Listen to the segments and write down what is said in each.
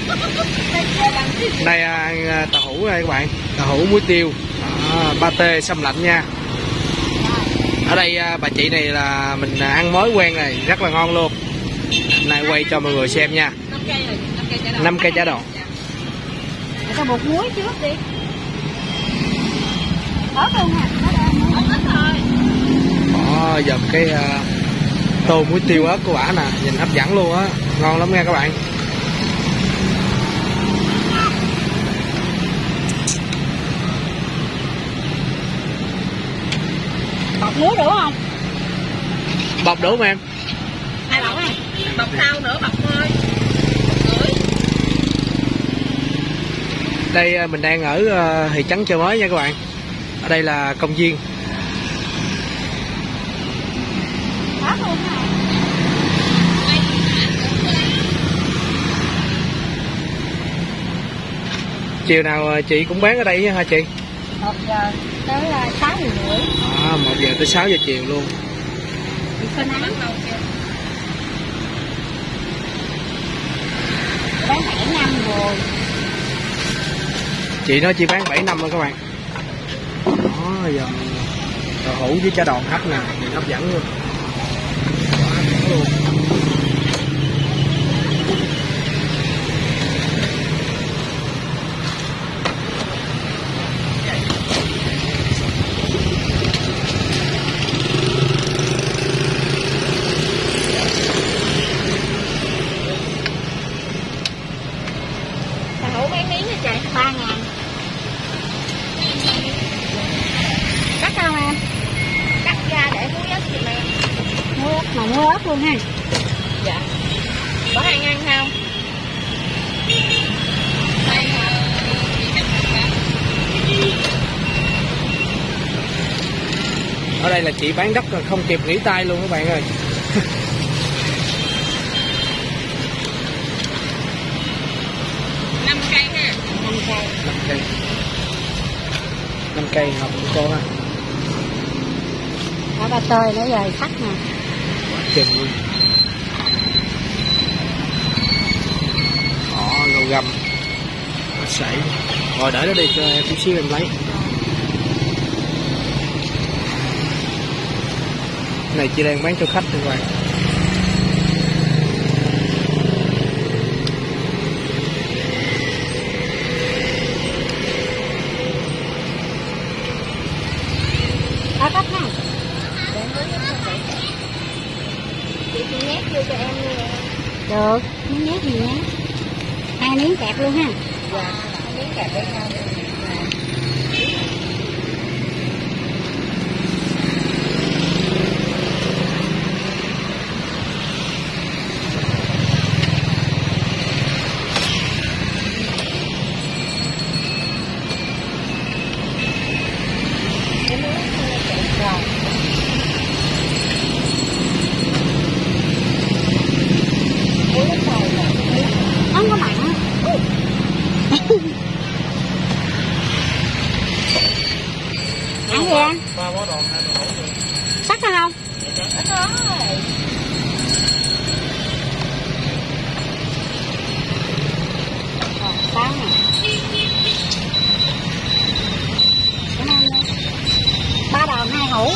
Đây ăn tàu hũ đây các bạn, tàu hũ muối tiêu, pate xâm lạnh nha. Ở đây bà chị này là mình ăn mới quen này, rất là ngon luôn. Hôm nay quay cho mọi người xem nha. 5 cây chả đòn. Cho bột muối trước đi. Ớt luôn hả? Ớt thôi. Bỏ dầm cái tô muối tiêu ớt của bả nè, nhìn hấp dẫn luôn á, ngon lắm nha các bạn. Bọc muối đủ không? Bọc đủ không em? 2 bọc không? Bọc sau nữa, bọc thôi. Đây mình đang ở thị trấn Chợ Mới nha các bạn. Ở đây là công viên. Chiều nào chị cũng bán ở đây hả chị? 1 giờ tới 6 giờ rưỡi. 1 giờ tới 6 giờ chiều luôn. Chị có nắng đâu chưa? Bán 7 năm rồi. Chị nói chỉ bán 7 năm thôi các bạn. Đó, giờ tàu hũ với chả đòn hấp nè, hấp dẫn luôn. Tàu hũ mấy miếng hả chị? 3.000. Cắt không em? Cắt ra để muối ớt chị em. Muối ớt mà muối ớt luôn ha. Dạ. Có ai ăn không? Ở đây là chị bán đất không kịp nghỉ tay luôn các bạn ơi. 5 cây ha. 5 cây. 5 cây. 5 cây học của cô ha. Ở bà tơi nữa rồi sắc nè. Chừng luôn. Gầu gầm. Sảy. Rồi để nó đi cho em chút xíu em lấy. Cái này chị đang bán cho khách thôi các bạn. Cắt ha. Chị nhét vô cho em luôn. Được, miếng nhét gì nhé. 2 miếng kẹp luôn ha. Dạ, 2 miếng kẹp với nhau. Không có mặn. Ăn gì ăn? Cắt ra không? Cắt rồi. Táo nè. Cảm ơn nha. 3 đòn 2 hũ.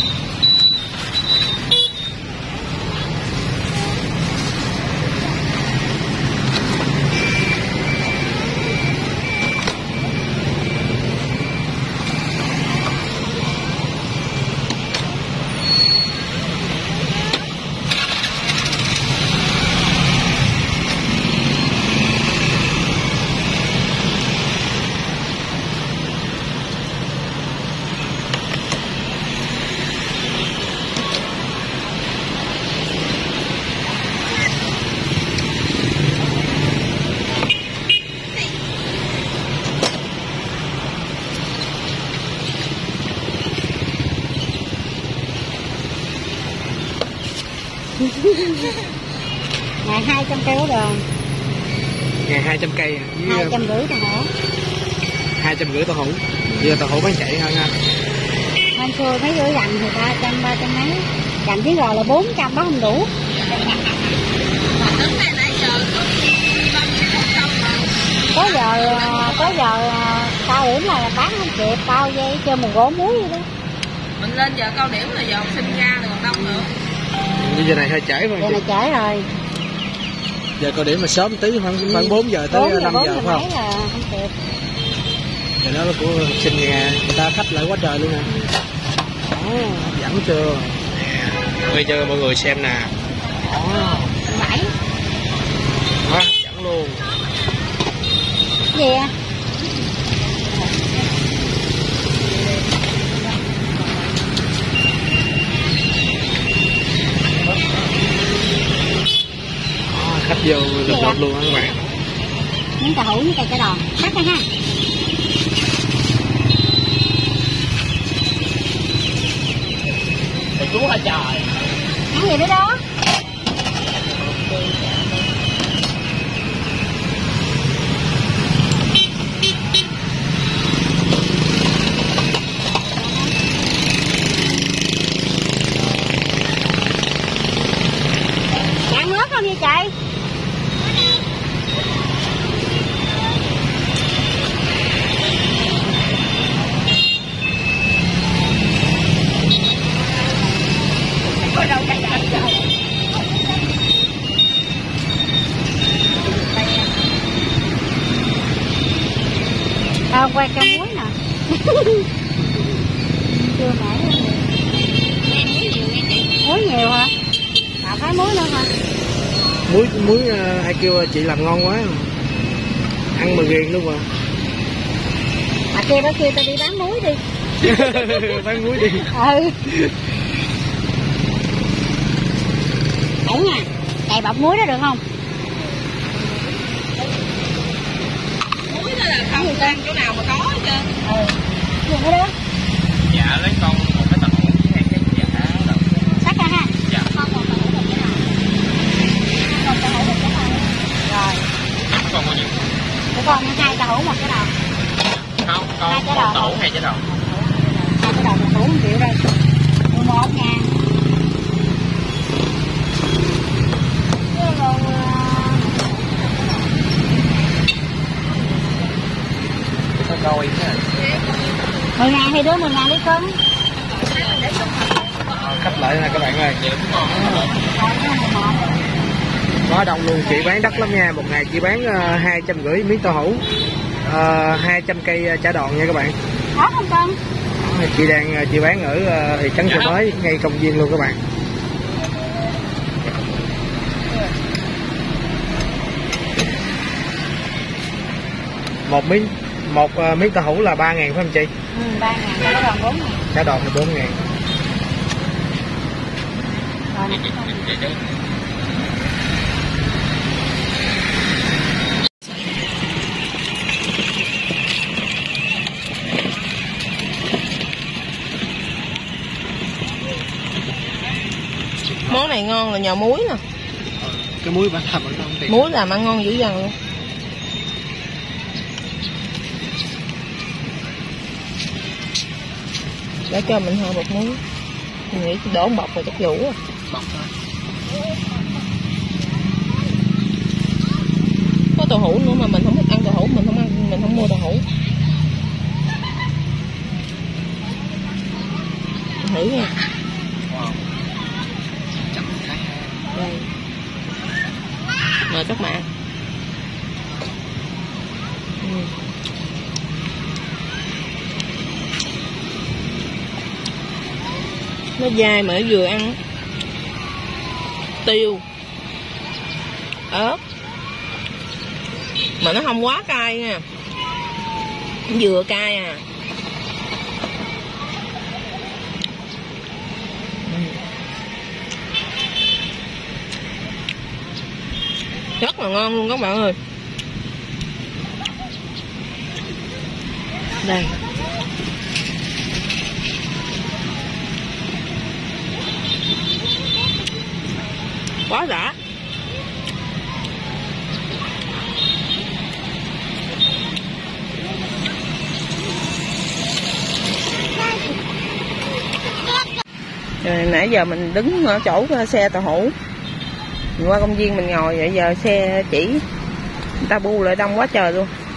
Ngày 200 cây ấu đờn. Ngày 200 cây à? 250 tàu hũ. 250 tàu hũ. Giờ tàu hũ bán chạy hơn ha. Hôm xưa mấy đứa dặn thì 300 mấy. Dặn tiếng rồi là 400 đó không đủ. Mà tính này nãy giờ có 5 mà là bán không kịp, bao dây cho một gỗ muối vậy đó. Mình lên giờ cao điểm là giờ học sinh ra rồi còn đông nữa. Như giờ này hơi trễ phải Giờ không này chị? trễ rồi. Giờ cao điểm mà sớm tí khoảng 4 giờ tới 5 giờ phải không? Là không kịp. Giờ đó là của học sinh nhà người ta khách lại quá trời luôn nè. Hấp dẫn chưa? Nè, quay cho mọi người xem nè. Đó, 7. hấp dẫn luôn. Gì à? Khách vô được lọt luôn các bạn. Miếng cà hũ với cà chả đòn. Cắt ra ha. Thầy chú hả trời. Ăn gì nữa đó? Ăn nước không vậy chị? Quay cái muối nè. Chưa phải. Muối nhiều hả? Tạo cái muối nữa hả? Muối ai kêu chị làm ngon quá. Ăn mà ghiền luôn à. Kia đó kêu tao đi bán muối đi. Bán muối đi. Ừ. Đấy nha. Chạy bọc muối đó được không? Muối đó là không ăn chỗ nào mà có hết trơn. Ừ. Gì nữa đó? Dạ lấy con một cái tàu với hai cái giả đầu. Sắc ra ha. Dạ. Con còn tàu hủ một cái nào? Con tàu hủ một cái nào? Rồi. Con bao nhiêu? Của con hai tàu hủ một cái đầu. Không, con Hai cái một đầu. tàu hai cái đầu. Hai cái đầu 1 triệu đây. 11 ngàn. Cái coi nha. 10 ngàn thì đưa 10 ngàn đi cân. Khách lại nè các bạn ơi. Dạ đúng rồi. Quá đông luôn, chị bán đắt lắm nha. Một ngày chị bán 250 miếng tàu hũ, 200 cây chả đòn nha các bạn. Có không cân? Chị bán ở thị trấn Chợ Mới, ngay công viên luôn các bạn. Một miếng tàu hũ là 3 ngàn phải không chị? 3 ngàn, chả đòn 4 ngàn. Chả đòn là 4 ngàn. Rồi nè. Món này ngon là nhờ muối nè. Cái muối bán thầm ở trong tiền. Muối làm ăn ngon dữ dằn luôn. Để cho mình hơi bột muối. Mình nghĩ đổ một bọc rồi chắc đủ rồi. Bọc thôi. Có tàu hũ nữa mà mình không thích ăn tàu hũ, mình không mua tàu hũ. Thử nha. Đây. Mời các bạn. Nó dai mà nó vừa ăn. Tiêu, ớt, mà nó không quá cay nha, vừa cay à. Rất là ngon luôn các bạn ơi. Đây. Quá đã. Rồi nãy giờ mình đứng ở chỗ xe tàu hũ, mình qua công viên mình ngồi vậy giờ xe chỉ người ta bu lại đông quá trời luôn.